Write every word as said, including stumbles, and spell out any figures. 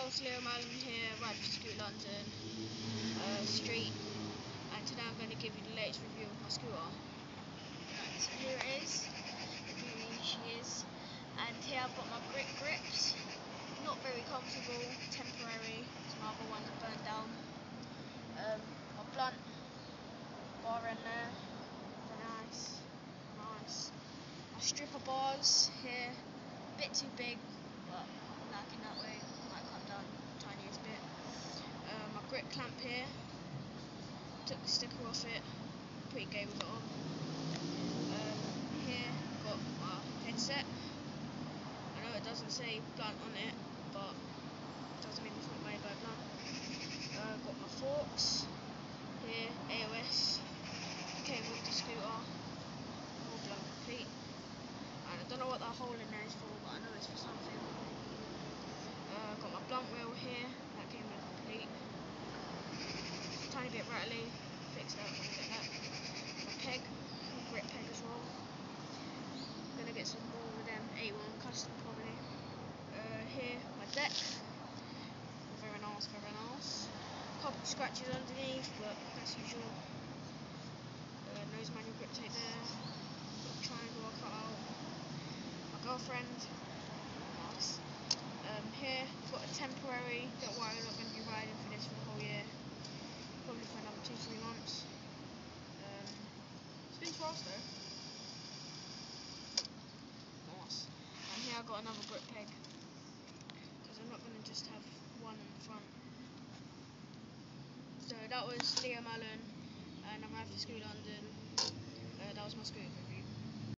it's Leo Malum here, Ride for Scooter London uh, Street, and today I'm going to give you the latest review of my scooter. Right, so here it is, the beauty she is, and here I've got my brick grips, not very comfortable, temporary, because my other ones are burned down. Um, my blunt bar in there, very nice, nice. My stripper bars here, a bit too big, but lacking that way, might come down the tiniest bit. Uh, my grip clamp here, took the sticker off it, pretty gay with it on. Um, here, got my headset. I know it doesn't say blunt on it, but it doesn't mean it's not made by blunt. Uh, got my forks here, A O S, came with the scooter, all blunt complete. And I don't know what that hole in there is for, but I know it's for something. Uh, got my blunt wheel here, that came with complete. Tiny bit rattly, fix that when I get that. My peg, grip peg as well. Gonna get some more with them, eighty-one custom probably. Uh, here, my deck. Very nice, very nice. Couple scratches underneath, but that's usual. Uh, nose manual grip tape there. Little triangle I cut out. My girlfriend. Nice. Um, here, got a temporary. Don't worry, I'm not going to be riding for this for the whole year. Probably for another two, three months. Um, spins fast though. Nice. And here I've got another grip peg, because I'm not going to just have one in the front. So that was Leo Malum, and I'm Ride for Scooter London. Uh, that was my scooter review.